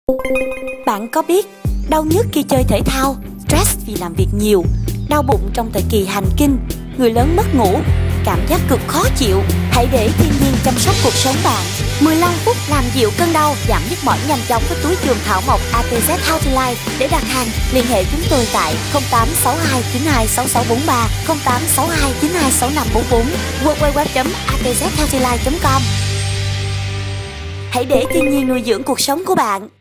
Bạn có biết đau nhức khi chơi thể thao, stress vì làm việc nhiều, đau bụng trong thời kỳ hành kinh, người lớn mất ngủ, cảm giác cực khó chịu? Hãy để thiên nhiên chăm sóc cuộc sống bạn. 15 phút làm dịu cơn đau, giảm nhức mỏi nhanh chóng với túi trường thảo mộc ATZ Healthy Life. Để đặt hàng, liên hệ chúng tôi tại 0862 92 6643, 0862 92 6544, www.atzhealthylife.com. Hãy để thiên nhiên nuôi dưỡng cuộc sống của bạn.